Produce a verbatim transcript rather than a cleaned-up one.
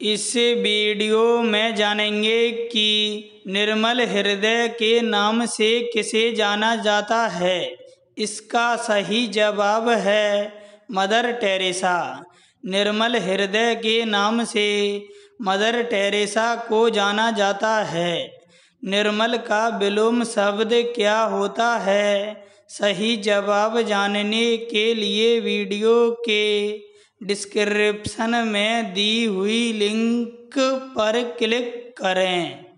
इस वीडियो में जानेंगे कि निर्मल हृदय के नाम से किसे जाना जाता है। इसका सही जवाब है मदर टेरेसा। निर्मल हृदय के नाम से मदर टेरेसा को जाना जाता है। निर्मल का विलोम शब्द क्या होता है? सही जवाब जानने के लिए वीडियो के डिस्क्रिप्शन में दी हुई लिंक पर क्लिक करें।